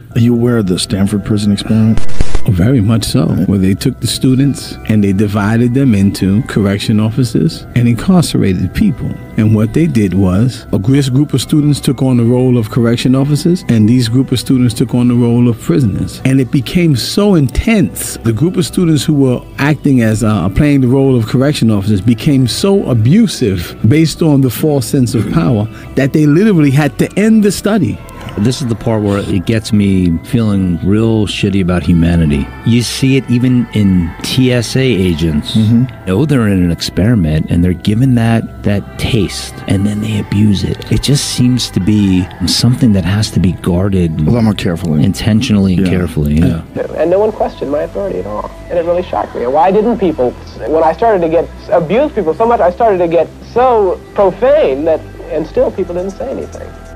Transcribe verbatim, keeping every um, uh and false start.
Are you aware of the Stanford Prison Experiment? Oh, very much so, where they took the students and they divided them into correction officers and incarcerated people. And what they did was, a group of students took on the role of correction officers, and these group of students took on the role of prisoners. And it became so intense. The group of students who were acting as, uh, playing the role of correction officers became so abusive based on the false sense of power that they literally had to end the study. This is the part where it gets me feeling real shitty about humanity. You see it even in T S A agents. Mm-hmm. You know they're in an experiment and they're given that, that taste and then they abuse it. It just seems to be something that has to be guarded a lot more carefully. Intentionally and yeah. carefully. Yeah. And no one questioned my authority at all. And it really shocked me. Why didn't people, when I started to get, abuse people so much, I started to get so profane that, and still people didn't say anything.